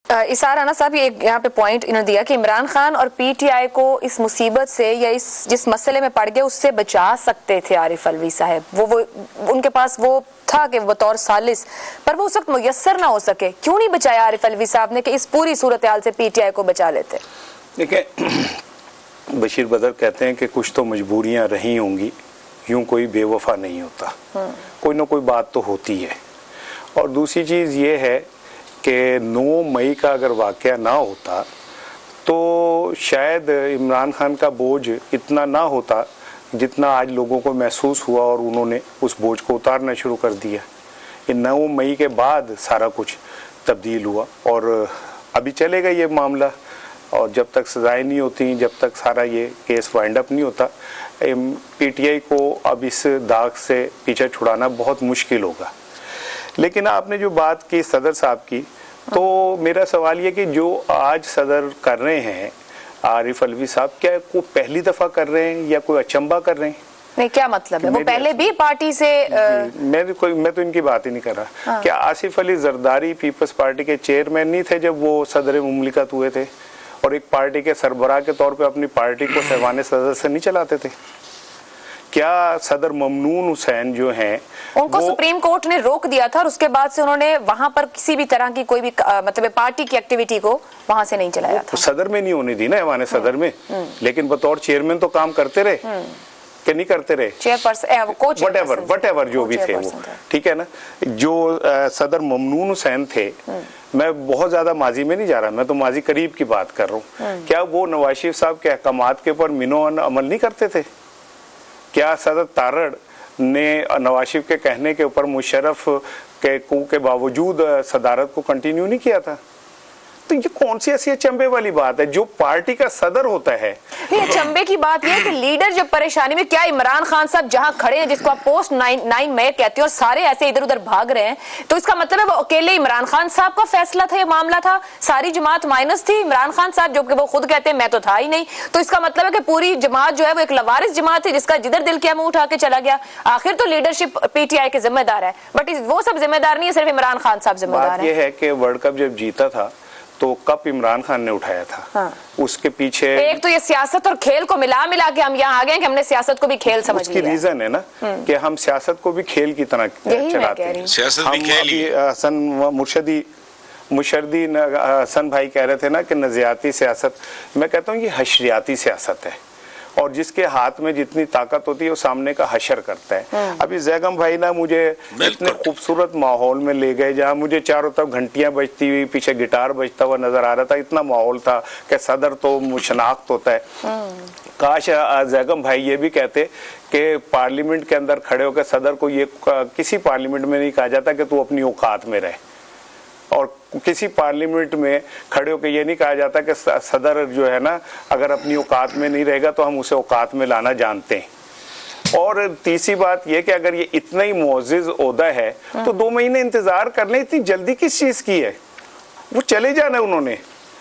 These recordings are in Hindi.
इसार राना साहब ये यहाँ पे पॉइंट इन्होंने दिया कि इमरान खान और पीटीआई को इस मुसीबत से या इस जिस मसले में पड़ गए उससे बचा सकते थे आरिफ अलवी साहब। वो उनके पास वो था कि बतौर सालिस, पर वो उस वक्त मुयस्सर ना हो सके। क्यों नहीं बचाया आरिफ अलवी साहब ने कि इस पूरी सूरत हाल से पीटीआई को बचा लेते? देखिए, बशीर बदर कहते हैं कि कुछ तो मजबूरियां रही होंगी, यूं कोई बेवफा नहीं होता, कोई ना कोई बात तो होती है। और दूसरी चीज़ ये है कि 9 मई का अगर वाक़या ना होता तो शायद इमरान खान का बोझ इतना ना होता जितना आज लोगों को महसूस हुआ, और उन्होंने उस बोझ को उतारना शुरू कर दिया। ये 9 मई के बाद सारा कुछ तब्दील हुआ और अभी चलेगा ये मामला, और जब तक सजाएं नहीं होती, जब तक सारा ये केस वाइंड अप नहीं होता, पीटीआई को अब इस दाग से पीछे छुड़ाना बहुत मुश्किल होगा। लेकिन आपने जो बात की सदर साहब की, तो मेरा सवाल ये कि जो आज सदर कर रहे हैं आरिफ अलवी साहब, क्या वो पहली दफा कर रहे हैं या कोई अचंबा कर रहे हैं? नहीं, क्या मतलब है? वो पहले भी पार्टी से मैं तो इनकी बात ही नहीं कर रहा। हाँ। क्या आसिफ अली जरदारी पीपल्स पार्टी के चेयरमैन नहीं थे जब वो सदर मुमलिकत हुए थे, और एक पार्टी के सरबराह के तौर पे अपनी पार्टी को सहवाने सदर से नहीं चलाते थे? क्या सदर ममनून हुसैन जो हैं उनको सुप्रीम कोर्ट ने रोक दिया था और उसके बाद से उन्होंने वहां पर किसी भी तरह की कोई भी मतलब पार्टी की एक्टिविटी को वहां से नहीं चलाया था? सदर में नहीं होने दी ना हमारे सदर में, लेकिन बतौर चेयरमैन तो काम करते रहे कि नहीं करते रहे? चेयरपर्सन वट जो भी थे वो, ठीक है ना। जो सदर ममनून हुसैन थे, मैं बहुत ज्यादा माजी में नहीं जा रहा, मैं तो माजी करीब की बात कर रहा हूँ। क्या वो नवाज शरीफ साहब के अहकामात के ऊपर मिनो अमल नहीं करते थे? क्या सदर तारड़ ने नवाज शरीफ के कहने के ऊपर मुशर्रफ के बावजूद सदारत को कंटिन्यू नहीं किया था? तो ये कौन सी ऐसी अचंबे वाली बात है? जो पार्टी का सदर होता है, ये अचंबे की बात ये है कि लीडर जब परेशानी में, क्या इमरान खान साहब जहां खड़े हैं, जिसको आप पोस्ट 9 मई कहते हो, और सारे ऐसे इधर उधर भाग रहे हैं, तो इसका मतलब है वो अकेले इमरान खान साहब का फैसला था, ये मामला था? सारी जमात माइनस थी, इमरान खान साहब जो कि वो खुद कहते हैं मैं तो था ही नहीं। तो इसका मतलब है कि पूरी जमात जो है वो एक लवारिस जमात थी जिसका जिधर दिल किया मुंह उठा के चला गया। आखिर तो लीडरशिप पीटीआई के जिम्मेदार है, बट वो सब जिम्मेदार नहीं है, सिर्फ इमरान खान साहब जिम्मेदार है। ये है कि वर्ल्ड कप जब जीता था तो कप इमरान खान ने उठाया था। हाँ। उसके पीछे एक तो ये सियासत और खेल को मिला के हम यहाँ आ गए कि हमने सियासत को भी खेल समझ लिया। उसकी रीजन है ना कि हम सियासत को भी खेल की तरह चलाते हैं। हसन मुशर्रदी हसन भाई कह रहे थे ना कि नज़ियाती सियासत, मैं कहता हूँ ये हशरियाती सियासत है, और जिसके हाथ में जितनी ताकत होती है वो सामने का हशर करता है। अभी जैगम भाई ना मुझे इतने खूबसूरत माहौल में ले गए जहाँ मुझे चारों तरफ घंटियां बजती हुई, पीछे गिटार बजता हुआ नजर आ रहा था। इतना माहौल था कि सदर तो मुशनाख्त होता है। काश जैगम भाई ये भी कहते कि पार्लियामेंट के अंदर खड़े होकर सदर को ये किसी पार्लियामेंट में नहीं कहा जाता कि तू अपनी औकात में रहे, और किसी पार्लियामेंट में खड़े होकर ये नहीं कहा जाता कि सदर जो है ना अगर अपनी औकात में नहीं रहेगा तो हम उसे औकात में लाना जानते हैं। और तीसरी बात ये कि अगर ये इतना ही मुअज़्ज़िज़ ओहदा है तो 2 महीने इंतजार कर लें, इतनी जल्दी किस चीज की है? वो चले जाना है उन्होंने,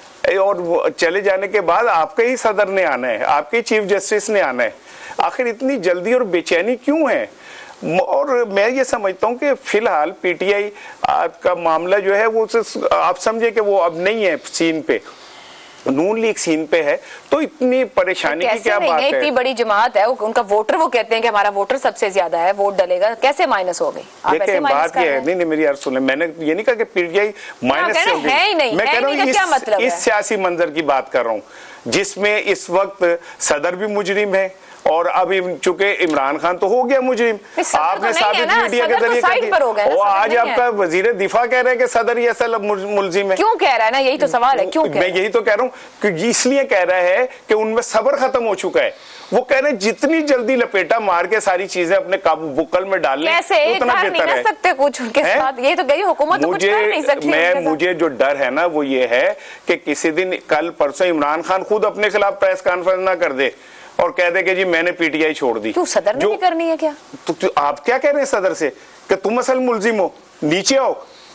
और चले जाने के बाद आपके ही सदर ने आना है, आपके ही चीफ जस्टिस ने आना है। आखिर इतनी जल्दी और बेचैनी क्यों है? और मैं ये समझता हूँ कि फिलहाल पीटीआई का मामला जो है वो आप समझे कि वो अब नहीं है सीन पे, नून लीग सीन पे है, तो इतनी परेशानी की क्या बात है? इतनी बड़ी जमात है, उनका वोटर, वो कहते हैं कि हमारा वोटर सबसे ज्यादा है, वोट डलेगा, कैसे माइनस हो गई? देखिए बात ये है, नहीं मेरी यार सुने, मैंने ये नहीं कहा कि पीटीआई माइनस से हो गई, मैं कह रहा हूँ इस सियासी मंजर की बात कर रहा हूँ जिसमें इस वक्त सदर भी मुजरिम है, और अब चूंकि इमरान खान तो हो गया मुजरिम, आपने साबित मीडिया के जरिए कर दिया। वो आज आपका वजीर दिफा कह रहे हैं कि सदर ही असल मुलजिम है। क्यों कह रहा है ना, यही तो सवाल है, क्यों मैं यही तो कह रहा हूँ कि इसलिए कह रहा है कि उनमें सब्र खत्म हो चुका है। वो कह रहे हैं जितनी जल्दी लपेटा मार के सारी चीजें अपने काबू बुक्कल में डाल लें उतना बेहतर है। सकते कुछ उनके साथ, ये तो गई हुकूमत तो कुछ कर नहीं सकती। मुझे जो डर है ना वो ये है कि किसी दिन कल परसों इमरान खान खुद अपने खिलाफ प्रेस कॉन्फ्रेंस ना कर दे और कह दे कि जी मैंने पीटीआई छोड़ दी। क्यों, सदर ने भी करनी है क्या? तो आप क्या कह रहे हैं सदर से कि तुम असल मुलजिम हो, नीचे आओ,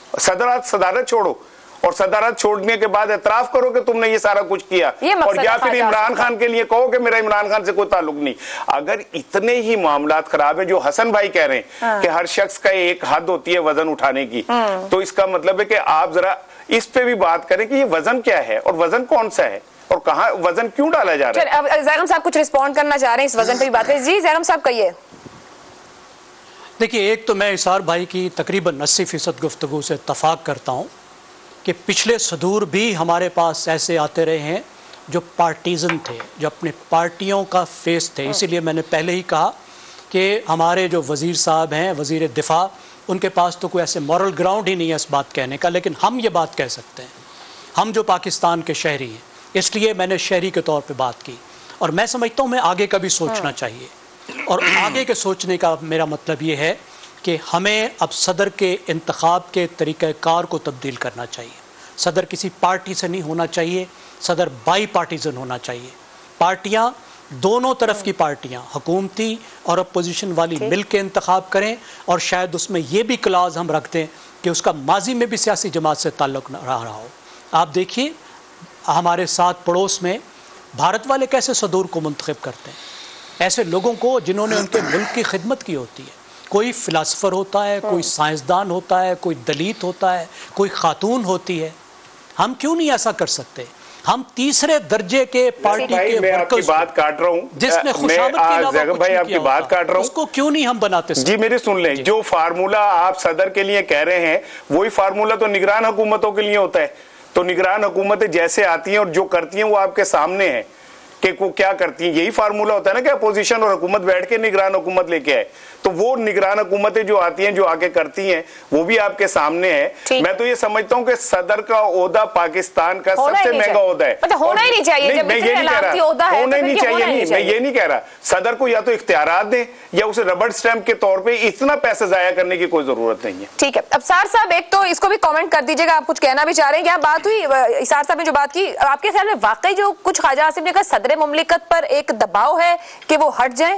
सदारत छोड़ो, और सदारत छोड़ने के बाद एतराफ करो कि तुमने ये सारा कुछ किया, और या फिर इमरान खान के लिए कहो कि मेरा इमरान खान से कोई ताल्लुक नहीं। अगर इतने ही मामलात खराब है जो हसन भाई कह रहे हैं कि हर शख्स का एक हद होती है वजन उठाने की, तो इसका मतलब है कि आप जरा इस पे भी बात करें कि ये वजन क्या है और वजन कौन सा है और कहाँ वजन क्यों डाला जा रहा है। अब जैनब साहब कुछ रिस्पॉन्ड करना चाह रहे हैं इस वजन पे भी बात करें। जी जैनब साहब कहिए। देखिए, एक तो मैं इसार भाई की तकरीबन 80% गुफ्तगू से इत्तफाक करता हूँ कि पिछले सदूर भी हमारे पास ऐसे आते रहे हैं जो पार्टीजन थे, जो अपने पार्टियों का फेस थे। इसीलिए मैंने पहले ही कहा कि हमारे जो वज़ीर साहब हैं, वज़ीर दिफा, उनके पास तो कोई ऐसे मॉरल ग्राउंड ही नहीं है इस बात कहने का, लेकिन हम ये बात कह सकते हैं, हम जो पाकिस्तान के शहरी हैं। इसलिए मैंने शहरी के तौर पे बात की और मैं समझता हूँ मैं आगे का भी सोचना चाहिए। और आगे के सोचने का मेरा मतलब ये है कि हमें अब सदर के इंतखाब के तरीक़ाकार को तब्दील करना चाहिए। सदर किसी पार्टी से नहीं होना चाहिए, सदर बाई पार्टीजन होना चाहिए। पार्टियाँ, दोनों तरफ की पार्टियाँ, हुकूमती और अपोजिशन वाली मिल के इंतखाब करें और शायद उसमें ये भी क्लाज हम रख दें कि उसका माजी में भी सियासी जमात से ताल्लुक़ न रहा हो। आप देखिए हमारे साथ पड़ोस में भारत वाले कैसे सदूर को मुंतखब करते हैं, ऐसे लोगों को जिन्होंने उनके मुल्क की खिदमत की होती है। कोई फ़िलासफ़र होता है, कोई साइंसदान होता है, कोई दलीत होता है, कोई खातून होती है। हम क्यों नहीं ऐसा कर सकते? हम तीसरे दर्जे के पार्टी के मैं आपकी बात काट रहा हूँ, जिसमें खुशामद के अलावा कुछ भाई आपकी बात काट रहा हूँ, उसको क्यों नहीं हम बनाते? जी मेरी सुन लें, जो फार्मूला आप सदर के लिए कह रहे हैं वही फार्मूला तो निगरान हुकूमतों के लिए होता है। तो निगरान हुकूमतें जैसे आती हैं और जो करती हैं वो आपके सामने है कि वो क्या करती हैं। यही फार्मूला होता है ना कि अपोजिशन और हुकूमत बैठ के निगरान हुकूमत लेके आए। तो वो निगरान हुकूमतें जो आती हैं, जो आके करती हैं, वो भी आपके सामने है। मैं तो ये समझता हूँ कि सदर का ओहदा पाकिस्तान का सबसे महंगा ओहदा है। मतलब होना ही नहीं चाहिए। मैं ये नहीं कह रहा होना ही नहीं चाहिए, नहीं मैं ये नहीं कह रहा। सदर को या तो इख्तियारात दें या उसे रबड़ स्टैंप के तौर पर इतना पैसा जाया करने की कोई जरूरत नहीं है। ठीक है, अब सार साहब एक तो इसको भी कॉमेंट कर दीजिएगा, आप कुछ कहना भी चाह रहे हैं। क्या बात हुई इसार साहब ने जो बात की, आपके ख्याल में वाकई जो कुछ ख्वाजा आसिफ ने कहा सदर मुमलिकत पर एक दबाव है कि वो हट जाए?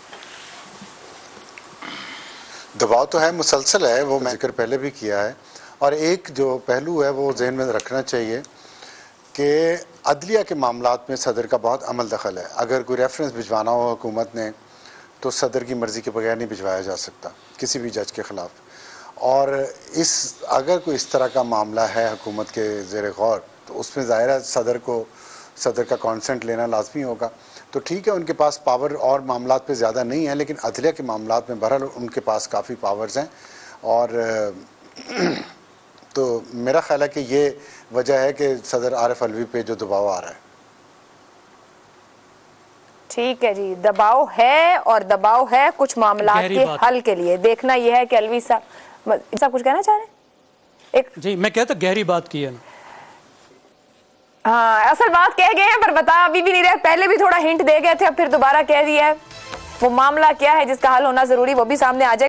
दबाव तो है, मुसलसल है, वो मैं जिक्र पहले भी किया है। और एक जो पहलू है वो जहन में रखना चाहिए कि अदलिया के मामलात में सदर का बहुत अमल दखल है। अगर कोई रेफरेंस भिजवाना हो हुकूमत ने तो सदर की मर्ज़ी के बगैर नहीं भिजवाया जा सकता किसी भी जज के ख़िलाफ़। और अगर कोई इस तरह का मामला है हुकूमत के ज़ेर गौर तो उसमें ज़ाहिर है सदर का कॉन्सेंट लेना लाजमी होगा। तो ठीक है, उनके पास पावर और मामलात पे ज़्यादा नहीं है, लेकिन अदलिया के मामलात में बहरहाल उनके पास काफ़ी पावर्स हैं। और तो मेरा ख्याल है कि ये वजह है कि सदर आरिफ अलवी पे जो दबाव आ रहा है। ठीक है जी, दबाव है और दबाव है कुछ मामलात के हल के लिए। देखना यह है कि अलवी साहब कुछ कहना चाह रहे हैं? एक जी मैं कहता गहरी बात की है ना। हाँ, असल बात कह गए हैं पर बता अभी भी नहीं रहे। पहले भी थोड़ा हिंट दे गए थे, अब फिर दोबारा कह दिया है। वो मामला क्या है जिसका हल होना जरूरी, वो भी सामने आ जाए।